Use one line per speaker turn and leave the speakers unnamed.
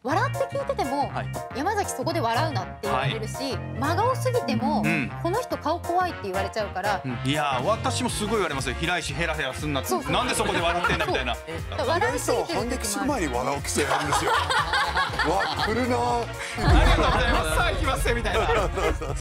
笑って聞いてても、山崎そこで笑うなって言われるし、真顔すぎても、この人顔怖いって言われちゃうから。
いや私もすごい言われますよ。平石ヘラヘラすんなって、なんでそこで笑ってんだみたいな。
笑いすぎてる時もある。
反撃する前に笑う癖あるんですよ。わ、来るな。
ありがとうございます。さあ行きますみたいな。